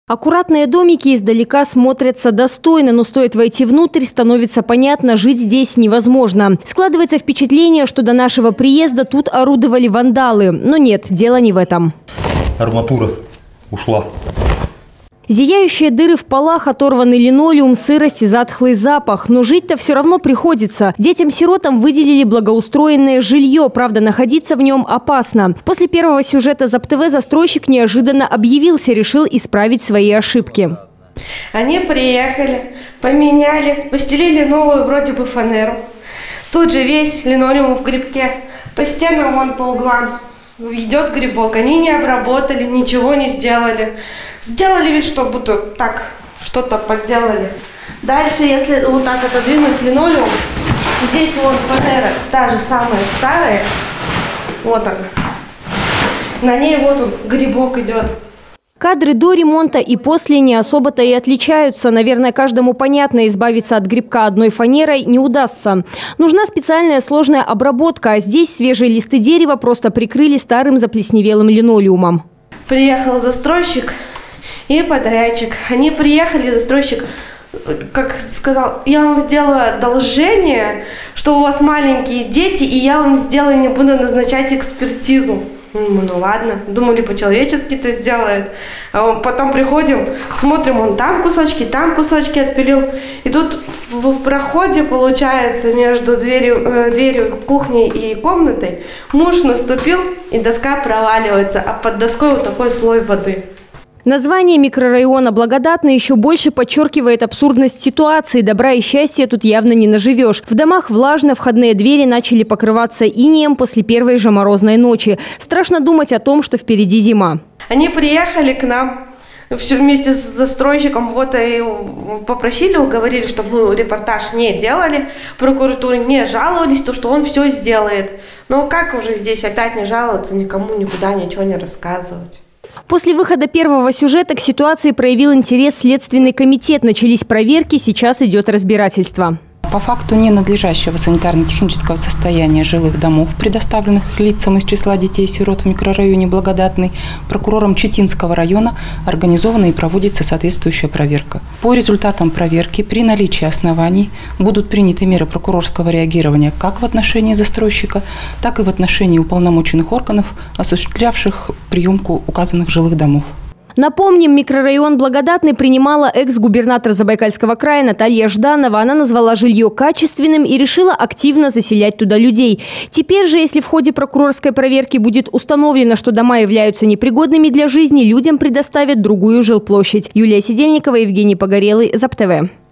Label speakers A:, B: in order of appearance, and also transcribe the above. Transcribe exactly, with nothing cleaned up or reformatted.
A: Аккуратные домики издалека смотрятся достойно, но стоит войти внутрь, становится понятно, жить здесь невозможно. Складывается впечатление, что до нашего приезда тут орудовали вандалы. Но нет, дело не в этом.
B: Арматура ушла.
A: Зияющие дыры в полах, оторванный линолеум, сырость и затхлый запах. Но жить-то все равно приходится. Детям-сиротам выделили благоустроенное жилье, правда, находиться в нем опасно. После первого сюжета ЗапТВ застройщик неожиданно объявился, решил исправить свои ошибки.
C: Они приехали, поменяли, постелили новую вроде бы фанеру. Тут же весь линолеум в грибке. По стенам вон по углам идет грибок. Они не обработали, ничего не сделали. Сделали вид, что будто так что-то подделали. Дальше, если вот так отодвинуть линолеум, здесь вот фанера, та же самая старая. Вот она. На ней вот он, грибок идет.
A: Кадры до ремонта и после не особо-то и отличаются. Наверное, каждому понятно, избавиться от грибка одной фанерой не удастся. Нужна специальная сложная обработка, а здесь свежие листы дерева просто прикрыли старым заплесневелым линолеумом.
C: Приехал застройщик и подрядчик. Они приехали, застройщик, как сказал, я вам сделаю одолжение, что у вас маленькие дети, и я вам сделаю, не буду назначать экспертизу. Ну ладно, думали, по-человечески-то сделает. А потом приходим, смотрим, он там кусочки, там кусочки отпилил. И тут в проходе, получается, между дверью, э, дверью кухни и комнатой муж наступил, и доска проваливается, а под доской вот такой слой воды.
A: Название микрорайона Благодатный еще больше подчеркивает абсурдность ситуации. Добра и счастья тут явно не наживешь. В домах влажно, входные двери начали покрываться инеем после первой же морозной ночи. Страшно думать о том, что впереди зима.
C: Они приехали к нам все вместе с застройщиком, вот и попросили, уговорили, чтобы мы репортаж не делали, прокуратуре не жаловались, то что он все сделает. Но как уже здесь опять не жаловаться, никому никуда ничего не рассказывать.
A: После выхода первого сюжета к ситуации проявил интерес Следственный комитет. Начались проверки, сейчас идет разбирательство.
D: По факту ненадлежащего санитарно-технического состояния жилых домов, предоставленных лицам из числа детей-сирот в микрорайоне Благодатный, прокурором Читинского района организована и проводится соответствующая проверка. По результатам проверки при наличии оснований будут приняты меры прокурорского реагирования как в отношении застройщика, так и в отношении уполномоченных органов, осуществлявших приемку указанных жилых домов.
A: Напомним, микрорайон Благодатный принимала экс-губернатор Забайкальского края Наталья Жданова. Она назвала жилье качественным и решила активно заселять туда людей. Теперь же, если в ходе прокурорской проверки будет установлено, что дома являются непригодными для жизни, людям предоставят другую жилплощадь. Юлия Сидельникова, Евгений Погорелый, ЗапТВ.